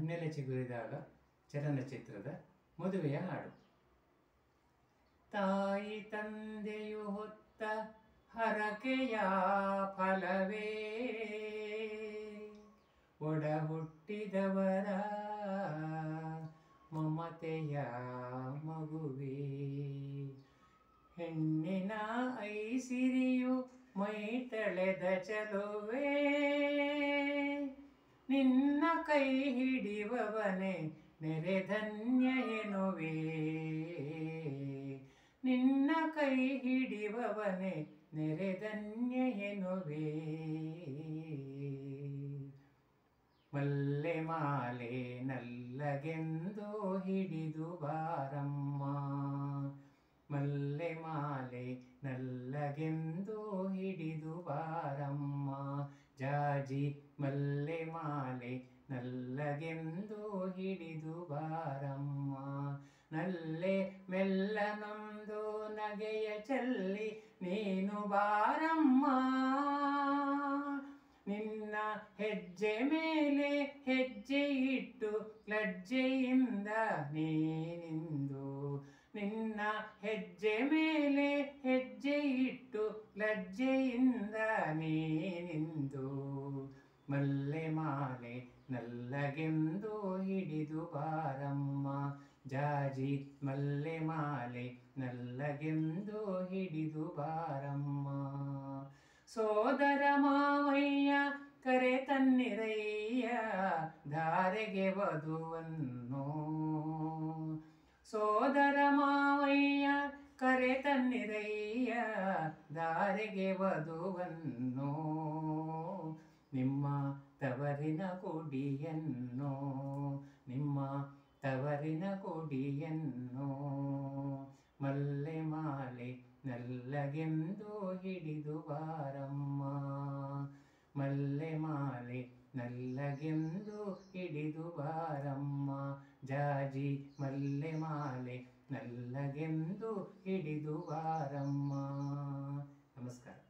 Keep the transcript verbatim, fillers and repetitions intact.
ಹುಣ್ಣೆಲೆ ಚಿಗುರಿದಾಗ ಚಲನಚಿತ್ರದ ಮದುವೆಯ ಹಾಡು. ತಾಯಿ ತಂದೆಯು ಹೊತ್ತ ಹರಕೆಯ ಫಲವೇ ಒಡ ಹುಟ್ಟಿದವರ ಮಮತೆಯ ಮಗುವೇ. ಹೆಣ್ಣಿನ ಐಸಿರಿಯು ಮೈ ತಳೆದ ಚಲುವೆ ನಿನ್ನ ಕೈ ಹಿಡಿಯುವವನೇ ನೆರೆಧನ್ಯ ಎನ್ನುವೆ. ನಿನ್ನ ಕೈ ಹಿಡಿಯುವವನೇ ನೆರೆಧನ್ಯ ಎನ್ನುವೆ. ಮಲ್ಲೆ ಮಾಲೆ ನಲ್ಲಗೆಂದು ಹಿಡಿದು ಬಾರಮ್ಮ. ಮಲ್ಲೆ ಮಾಲೆ ನಲ್ಲಗೆಂದು ಹಿಡಿದು ಬಾರಮ್ಮ. ಜಾಜಿ ಮಲ್ಲೆ ಮಾಲೆ ನಲ್ಲಗೆಂದು ಹಿಡಿದು ಬಾರಮ್ಮ. ನಲ್ಲೆ ಮೆಲ್ಲನೊಂದು ನಗೆಯ ಚೆಲ್ಲಿ ನೀನು ಬಾರಮ್ಮ. ನಿನ್ನ ಹೆಜ್ಜೆ ಮೇಲೆ ಹೆಜ್ಜೆ ಇಟ್ಟು ಲಜ್ಜೆಯಿಂದ ನೀನಿಂದು. ನಿನ್ನ ಹೆಜ್ಜೆ ಮೇಲೆ ಹೆಜ್ಜೆ ಇಟ್ಟು ಲಜ್ಜೆಯಿಂದ ನೀನಿಂದು. ಮಲ್ಲೆ ಮಾಲೆ ನಲ್ಲಗೆಂದು ಹಿಡಿದು ಬಾರಮ್ಮ. ಜಾಜಿ ಮಲ್ಲೆ ಮಾಲೆ ನಲ್ಲಗೆಂದು ಹಿಡಿದು ಬಾರಮ್ಮ. ಸೋದರ ಮಾವಯ್ಯ ಕರೆ ತನ್ನಿರಯ್ಯ ಧಾರೆಗೆ ವಧುವನ್ನು. ಸೋದರ ಮಾವಯ್ಯ ಕರೆ ತನ್ನಿರಯ್ಯ ಧಾರೆಗೆ ವಧುವನ್ನು. ನಿಮ್ಮ ತವರಿನ ಕುಡಿಯನ್ನು ನಿಮ್ಮ ತವರಿನ ಕುಡಿಯನ್ನು. ಮಲ್ಲೆ ಮಾಲೆ ನಲ್ಲಗೆಂದು ಹಿಡಿದು ಬಾರಮ್ಮ. ಮಲ್ಲೆ ಮಾಲೆ ನಲ್ಲಗೆಂದು ಹಿಡಿದು ಬಾರಮ್ಮ. ಜಾಜಿ ಮಲ್ಲೆ ಮಾಲೆ ನಲ್ಲಗೆಂದು ಹಿಡಿದು ಬಾರಮ್ಮ. ನಮಸ್ಕಾರ.